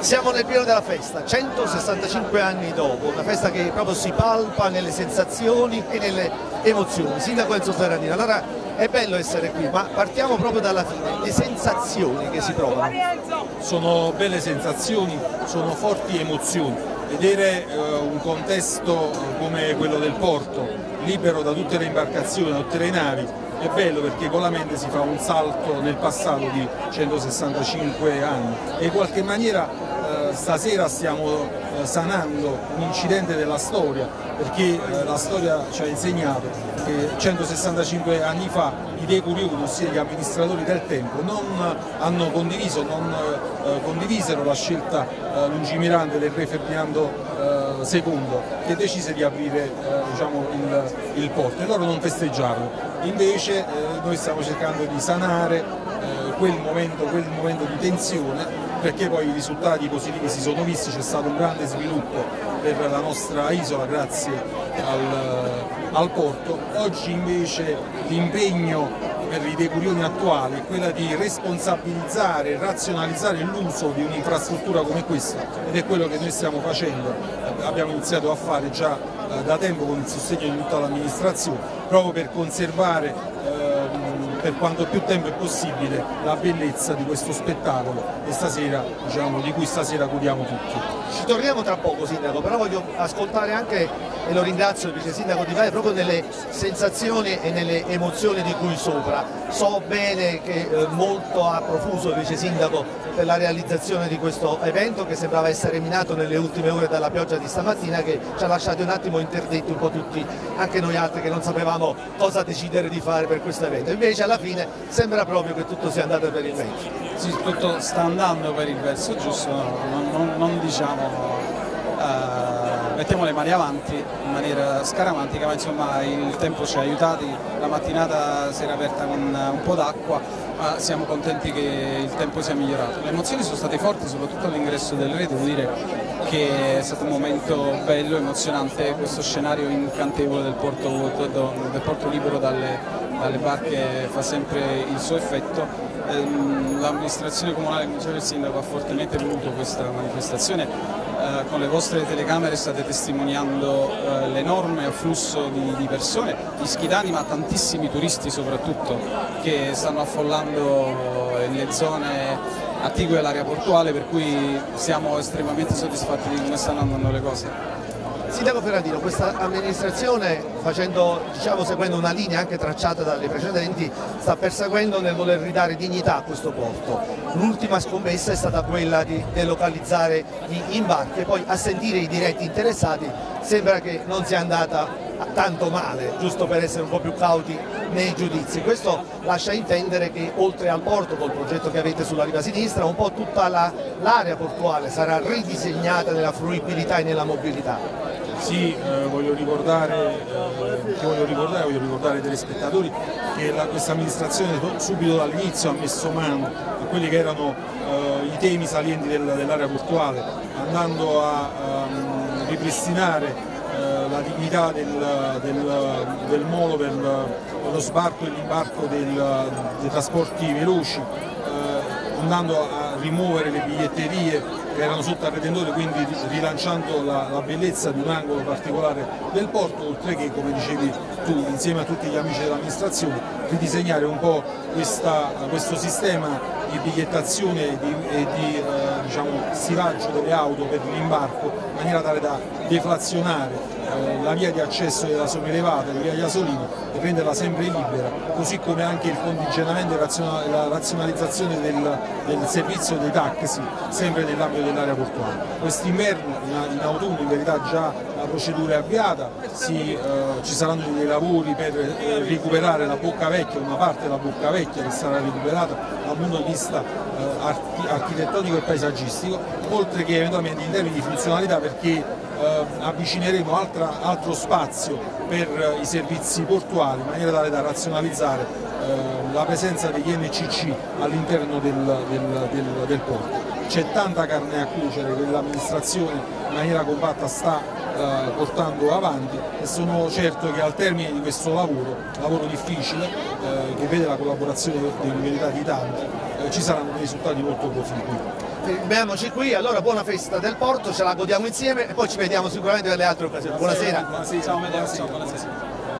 Siamo nel pieno della festa, 165 anni dopo, una festa che proprio si palpa nelle sensazioni e nelle emozioni. Sindaco Enzo Ferrandino, allora è bello essere qui, ma partiamo proprio dalla fine, le sensazioni che si provano. Sono belle sensazioni, sono forti emozioni. Vedere un contesto come quello del porto, libero da tutte le imbarcazioni, da tutte le navi, è bello perché con la mente si fa un salto nel passato di 165 anni e in qualche maniera stasera stiamo sanando un incidente della storia, perché la storia ci ha insegnato che 165 anni fa i decurioni, ossia gli amministratori del tempo, non hanno condiviso, non condivisero la scelta lungimirante del re Ferdinando II, che decise di aprire diciamo, il porto, e loro non festeggiarono. Invece noi stiamo cercando di sanare quel momento di tensione, perché poi i risultati positivi si sono visti, c'è stato un grande sviluppo per la nostra isola grazie al porto. Oggi invece l'impegno per i decurioni attuali è quella di responsabilizzare e razionalizzare l'uso di un'infrastruttura come questa, ed è quello che noi stiamo facendo, abbiamo iniziato a fare già da tempo con il sostegno di tutta l'amministrazione, proprio per conservare per quanto più tempo è possibile la bellezza di questo spettacolo e stasera, diciamo, di cui stasera godiamo tutti. Ci torniamo tra poco, Sindaco, però voglio ascoltare anche, e lo ringrazio il Vice Sindaco Di Valle, proprio nelle sensazioni e nelle emozioni di cui sopra. So bene che molto ha profuso il Vice Sindaco per la realizzazione di questo evento, che sembrava essere minato nelle ultime ore dalla pioggia di stamattina, che ci ha lasciati un attimo interdetti un po' tutti, anche noi altri che non sapevamo cosa decidere di fare per questo evento. Invece alla fine sembra proprio che tutto sia andato per il meglio. Sì, tutto sta andando per il verso giusto, non diciamo, mettiamo le mani avanti in maniera scaramantica, ma insomma il tempo ci ha aiutati, la mattinata si era aperta con un po' d'acqua, ma siamo contenti che il tempo sia migliorato. Le emozioni sono state forti, soprattutto all'ingresso del re, devo dire che è stato un momento bello, emozionante, questo scenario incantevole del porto libero dalle barche fa sempre il suo effetto. L'amministrazione comunale, come diceva il sindaco, ha fortemente voluto questa manifestazione, con le vostre telecamere state testimoniando l'enorme afflusso di persone, di schitani ma tantissimi turisti soprattutto, che stanno affollando le zone attigue all'area portuale, per cui siamo estremamente soddisfatti di come stanno andando le cose. Sindaco Ferrandino, questa amministrazione, seguendo una linea anche tracciata dalle precedenti, sta perseguendo nel voler ridare dignità a questo porto. L'ultima scommessa è stata quella di delocalizzare gli imbarchi, e poi a sentire i diretti interessati sembra che non sia andata tanto male, giusto per essere un po' più cauti nei giudizi. Questo lascia intendere che oltre al porto, col progetto che avete sulla riva sinistra, un po' tutta l'area portuale sarà ridisegnata nella fruibilità e nella mobilità. Sì, voglio ricordare ai telespettatori che questa amministrazione subito dall'inizio ha messo mano a quelli che erano i temi salienti dell'area portuale, andando a ripristinare la dignità del molo per lo sbarco e l'imbarco dei trasporti veloci, andando a rimuovere le biglietterie che erano sotto al retentore, quindi rilanciando la bellezza di un angolo particolare del porto, oltre che, come dicevi tu, insieme a tutti gli amici dell'amministrazione, ridisegnare un po' questo sistema di bigliettazione e di diciamo, stivaggio delle auto per l'imbarco, in maniera tale da deflazionare la via di accesso della sopraelevata, la via di Asolino, e renderla sempre libera, così come anche il contingentamento e la razionalizzazione del servizio dei taxi, sempre nell'ambito dell'area portuale. Quest'inverno, in autunno, in verità già la procedura è avviata, ci saranno dei lavori per recuperare la Bocca Vecchia, una parte della Bocca Vecchia che sarà recuperata dal punto di vista architettonico e paesaggistico, oltre che eventualmente in termini di funzionalità, perché avvicineremo altro spazio per i servizi portuali, in maniera tale da razionalizzare la presenza degli NCC all'interno del porto. C'è tanta carne a cuocere che l'amministrazione in maniera compatta sta portando avanti, e sono certo che al termine di questo lavoro difficile, che vede la collaborazione di tanti, ci saranno dei risultati molto proficui. fermiamoci qui, allora buona festa del Porto, ce la godiamo insieme e poi ci vediamo sicuramente per le altre occasioni. Buonasera. Buonasera. Ciao, buonasera.